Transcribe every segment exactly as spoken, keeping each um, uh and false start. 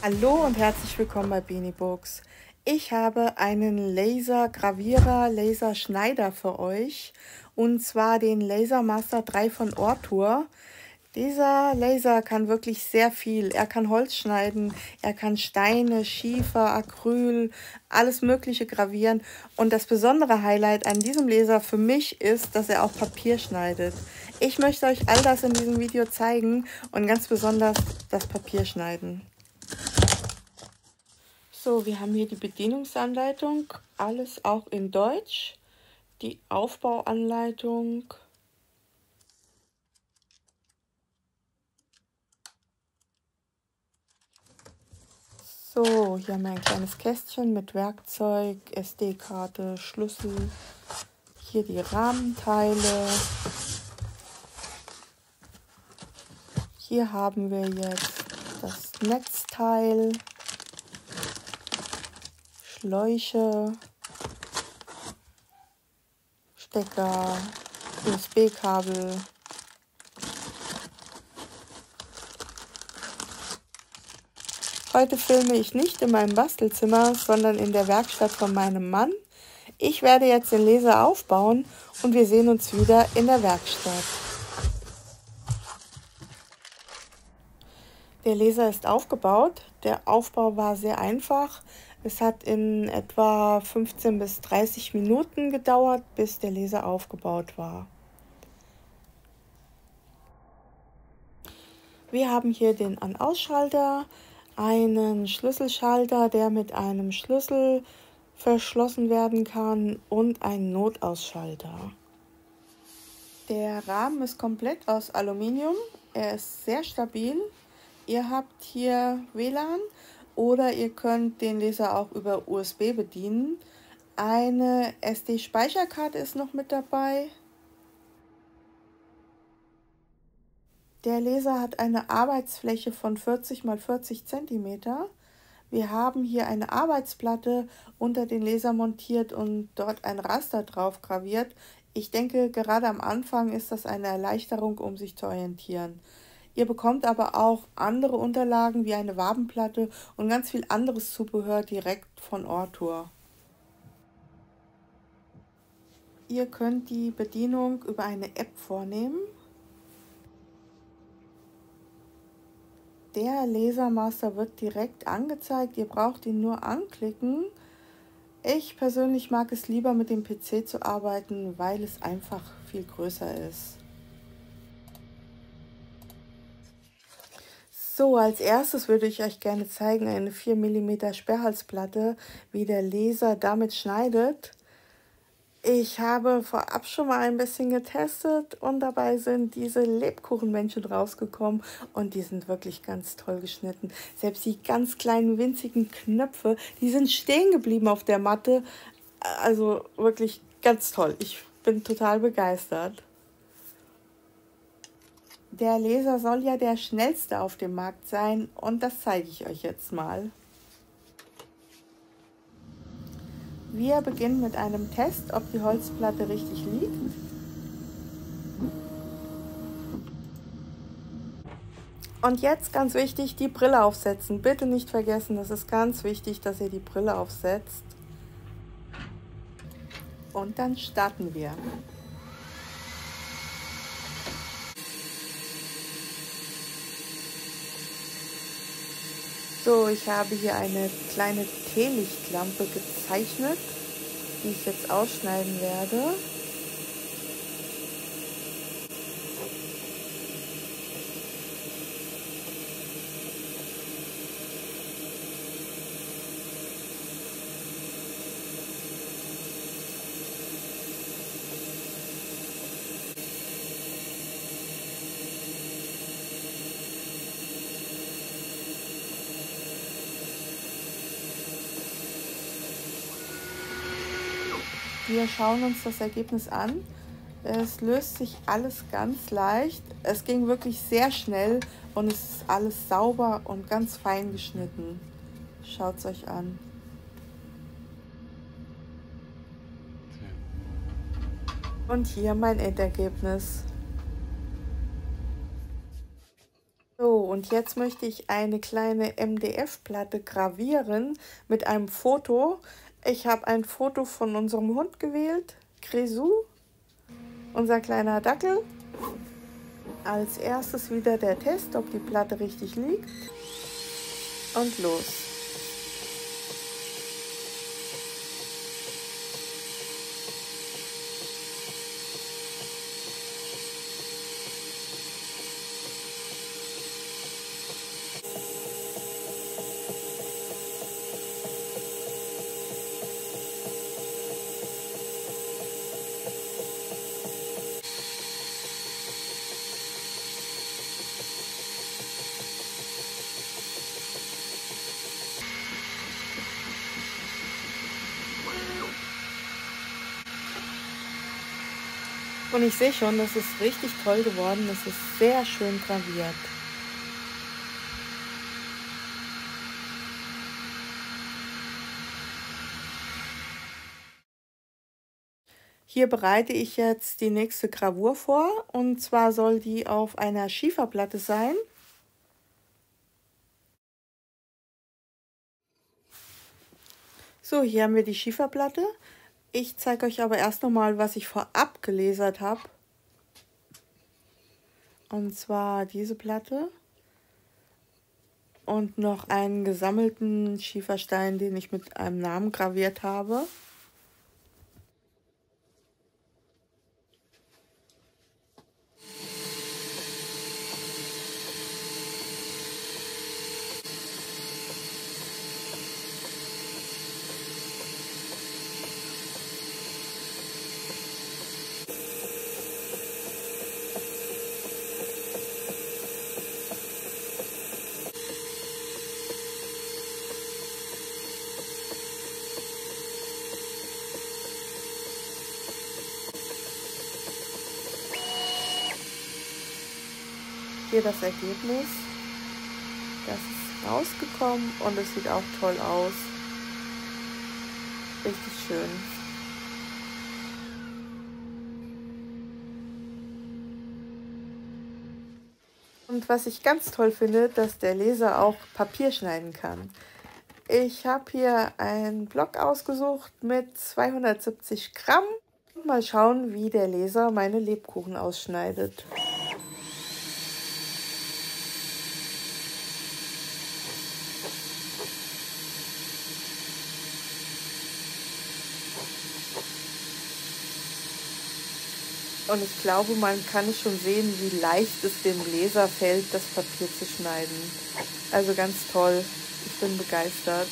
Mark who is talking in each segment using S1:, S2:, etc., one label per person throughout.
S1: Hallo und herzlich willkommen bei Beanie Books. Ich habe einen Lasergravierer, Laserschneider für euch, und zwar den Lasermaster drei von Ortur. Dieser Laser kann wirklich sehr viel. Er kann Holz schneiden, er kann Steine, Schiefer, Acryl, alles Mögliche gravieren. Und das besondere Highlight an diesem Laser für mich ist, dass er auch Papier schneidet. Ich möchte euch all das in diesem Video zeigen und ganz besonders das Papierschneiden. So, wir haben hier die Bedienungsanleitung, alles auch in Deutsch, die Aufbauanleitung, so, hier haben wir ein kleines Kästchen mit Werkzeug, S D-Karte, Schlüssel, hier die Rahmenteile, hier haben wir jetzt das Netzteil, Schläuche, Stecker, U S B-Kabel. Heute filme ich nicht in meinem Bastelzimmer, sondern in der Werkstatt von meinem Mann. Ich werde jetzt den Laser aufbauen und wir sehen uns wieder in der Werkstatt. Der Laser ist aufgebaut. Der Aufbau war sehr einfach. Es hat in etwa fünfzehn bis dreißig Minuten gedauert, bis der Laser aufgebaut war. Wir haben hier den An-Aus-Schalter, einen Schlüsselschalter, der mit einem Schlüssel verschlossen werden kann, und einen Notausschalter. Der Rahmen ist komplett aus Aluminium. Er ist sehr stabil. Ihr habt hier W L A N oder ihr könnt den Laser auch über U S B bedienen. Eine S D-Speicherkarte ist noch mit dabei. Der Laser hat eine Arbeitsfläche von vierzig mal vierzig Zentimeter. Wir haben hier eine Arbeitsplatte unter den Laser montiert und dort ein Raster drauf graviert. Ich denke, gerade am Anfang ist das eine Erleichterung, um sich zu orientieren. Ihr bekommt aber auch andere Unterlagen wie eine Wabenplatte und ganz viel anderes Zubehör direkt von Ortur. Ihr könnt die Bedienung über eine App vornehmen. Der Lasermaster wird direkt angezeigt, ihr braucht ihn nur anklicken. Ich persönlich mag es lieber, mit dem P C zu arbeiten, weil es einfach viel größer ist. So, als erstes würde ich euch gerne zeigen, eine vier Millimeter Sperrhalsplatte, wie der Laser damit schneidet. Ich habe vorab schon mal ein bisschen getestet und dabei sind diese Lebkuchenmännchen rausgekommen und die sind wirklich ganz toll geschnitten. Selbst die ganz kleinen winzigen Knöpfe, die sind stehen geblieben auf der Matte. Also wirklich ganz toll. Ich bin total begeistert. Der Laser soll ja der schnellste auf dem Markt sein und das zeige ich euch jetzt mal. Wir beginnen mit einem Test, ob die Holzplatte richtig liegt. Und jetzt ganz wichtig, die Brille aufsetzen. Bitte nicht vergessen, das ist ganz wichtig, dass ihr die Brille aufsetzt. Und dann starten wir. So, ich habe hier eine kleine Teelichtlampe gezeichnet, die ich jetzt ausschneiden werde. Wir schauen uns das Ergebnis an. Es löst sich alles ganz leicht. Es ging wirklich sehr schnell und es ist alles sauber und ganz fein geschnitten. Schaut es euch an. Und hier mein Endergebnis. So, und jetzt möchte ich eine kleine M D F-Platte gravieren mit einem Foto. Ich habe ein Foto von unserem Hund gewählt, Grisou, unser kleiner Dackel. Als erstes wieder der Test, ob die Platte richtig liegt. Und los. Und ich sehe schon, das ist richtig toll geworden. Das ist sehr schön graviert. Hier bereite ich jetzt die nächste Gravur vor. Und zwar soll die auf einer Schieferplatte sein. So, hier haben wir die Schieferplatte. Ich zeige euch aber erst nochmal, was ich vorab gelasert habe. Und zwar diese Platte. Und noch einen gesammelten Schieferstein, den ich mit einem Namen graviert habe. Hier das Ergebnis. Das ist rausgekommen und es sieht auch toll aus. Richtig schön. Und was ich ganz toll finde, dass der Laser auch Papier schneiden kann. Ich habe hier einen Block ausgesucht mit zweihundertsiebzig Gramm. Mal schauen, wie der Laser meine Lebkuchen ausschneidet. Und ich glaube, man kann schon sehen, wie leicht es dem Laser fällt, das Papier zu schneiden. Also ganz toll. Ich bin begeistert.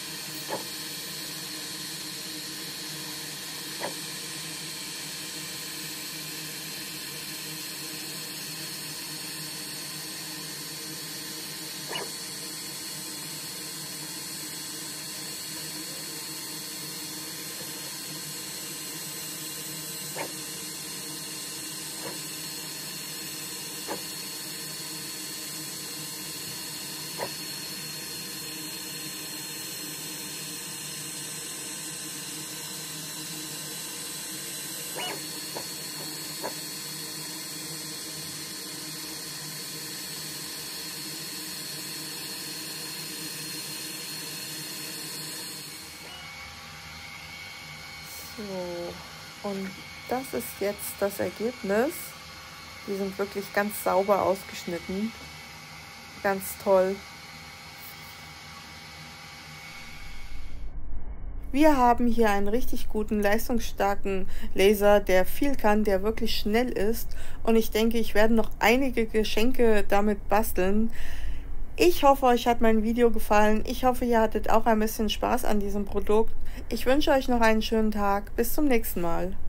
S1: So, und das ist jetzt das Ergebnis. Die sind wirklich ganz sauber ausgeschnitten. Ganz toll. Wir haben hier einen richtig guten, leistungsstarken Laser, der viel kann, der wirklich schnell ist. Und ich denke, ich werde noch einige Geschenke damit basteln. Ich hoffe, euch hat mein Video gefallen. Ich hoffe, ihr hattet auch ein bisschen Spaß an diesem Produkt. Ich wünsche euch noch einen schönen Tag. Bis zum nächsten Mal.